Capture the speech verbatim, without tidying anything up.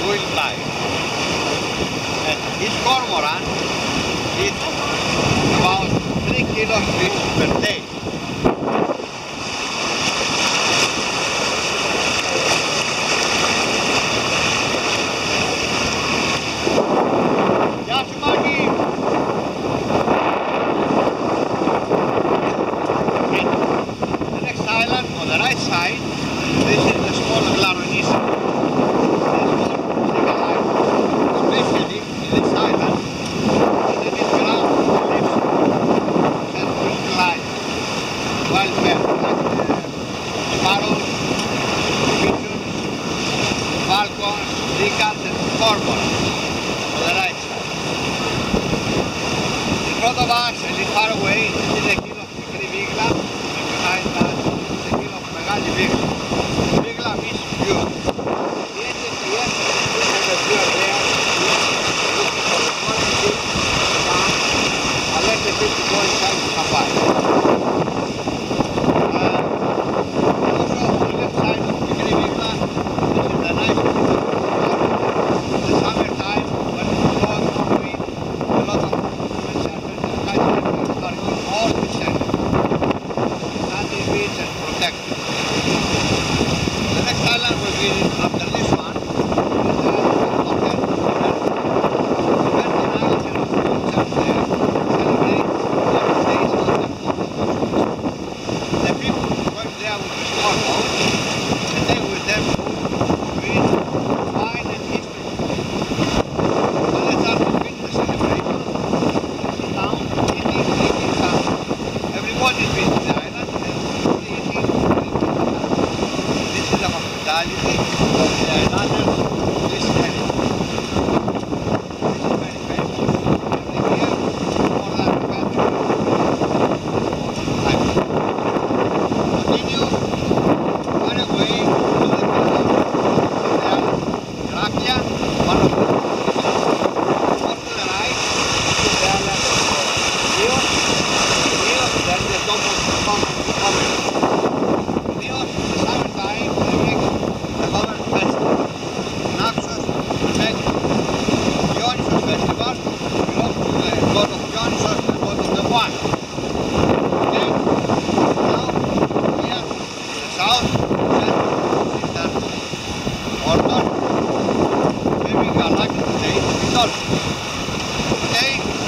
will fly. And each cormorant eats about three kilos fish per day. Side, this is the small Cyclades, especially in this island, underneath ground lives and life, wild birds like uh, sparrows, pigeons, falcons, peacocks and cormorants on the right side. In front of us, a little far away, is a hill of Vigla, and behind that Μεγάλη βίγλα. Βίγλα means pure. The end of the end of the pure there, looking for the quality unless the fish go inside the supply. Uh, also on the left side of the Grey Vigla, this is the nice piece of water. In the summertime, when it's hot, no wind, a lot of windsurfers and kitesurfers are going all the sand. Sandy beach and protected. The next island will be after this one is the Hotel Virgin Islands and Australians there celebrate seven days of the The people work there with the small boats and take with them food, drink, wine and instruments. So let's start to finish the celebration. You sit down, eating, drinking something. Everybody is visiting the island and eating, drinking something. This is the hospitality of the islanders of this area. This is very famous every year, more than a country. Continue far away to the kingdom of the island Gracia, one of the cities. More to the right is the island Rio, Rio, then the top of the mountain. Rio, in the summertime, they make the Common Festival. Naxos make Dionysos Festival, belongs to the god of Dionysos, the god of the wine. Okay? Now, here in the south, is the order. Maybe we are lucky today to be dolphins. Okay?